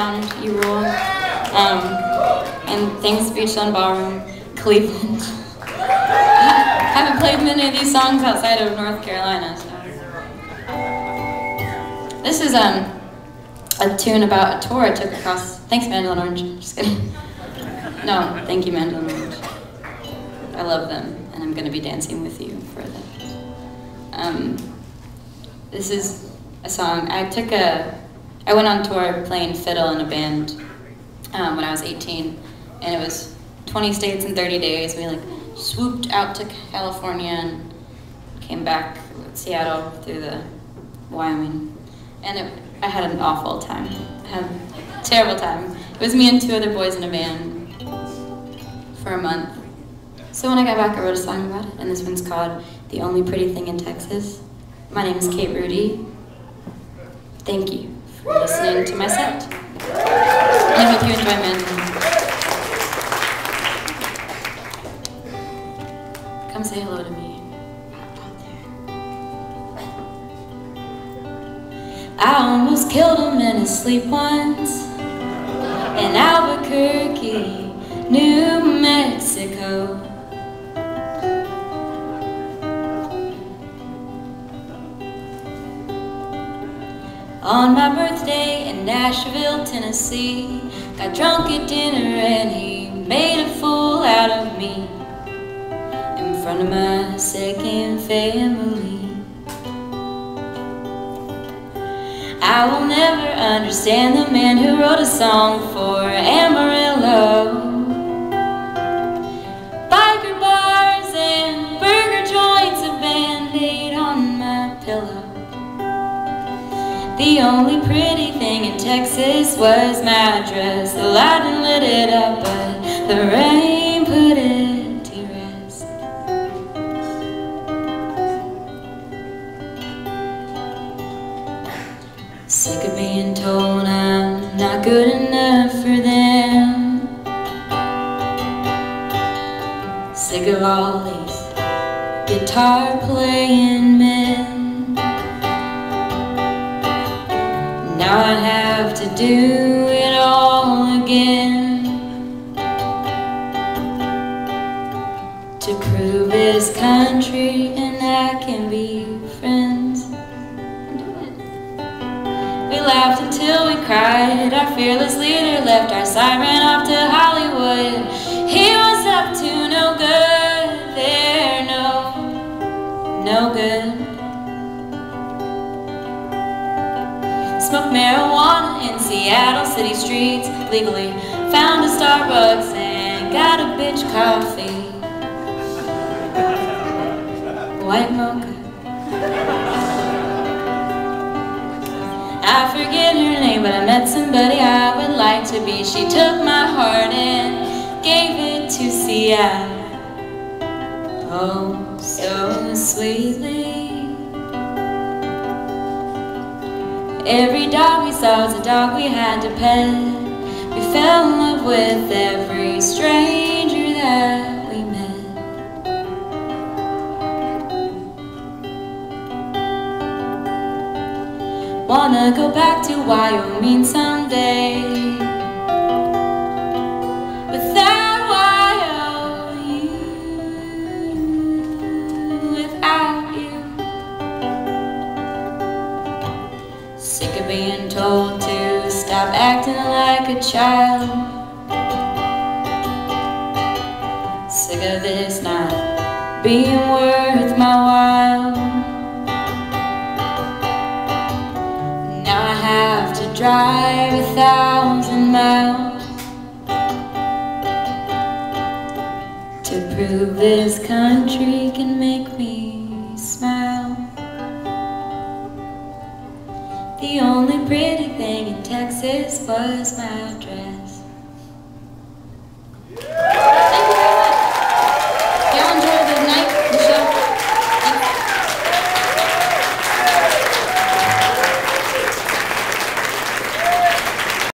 sound, you rule. And thanks Beachland Ballroom, Cleveland. I haven't played many of these songs outside of North Carolina, so. This is a tune about a tour I took across. Thanks Mandolin Orange, just kidding. No, thank you Mandolin Orange. I love them, and I'm gonna be dancing with you for that. This is a song, I went on tour playing fiddle in a band when I was 18, and it was 20 states in 30 days. We like swooped out to California and came back to Seattle through the Wyoming, and I had an awful time. I had a terrible time. It was me and 2 other boys in a band for a month. So when I got back, I wrote a song about it, and this one's called "The Only Pretty Thing in Texas." My name is Rhudy. Thank you for listening to my set. And I hope you enjoy Mandolin. Come say hello to me. I almost killed him in his sleep once in Albuquerque, New Mexico. On my birthday in Nashville, Tennessee, got drunk at dinner and he made a fool out of me in front of my second family. I will never understand the man who wrote a song for Amarillo. Biker bars and burger joints, a Band-Aid on my pillow. The only pretty thing in Texas was my dress. The lightning lit it up, but the rain put it to rest. Sick of being told I'm not good enough for them. Sick of all these guitar playing men. Now I have to do it all again to prove this country and I can be friends. We laughed until we cried. Our fearless leader left our side, ran off to Hollywood. He was up to no good there, no good. Smoked marijuana in Seattle city streets legally. Found a Starbucks and got a bitch coffee. White mocha. I forget her name, but I met somebody I would like to be. She took my heart and gave it to Seattle. Oh, so sweetly. Every dog we saw was a dog we had to pet. We fell in love with every stranger that we met. Wanna go back to Wyoming someday. Without Wyoming, without you. Sick of being told to stop acting like a child. Sick of this not being worth my while. Now I have to drive 1,000 miles to prove this country can make me smile. The only pretty thing in Texas was my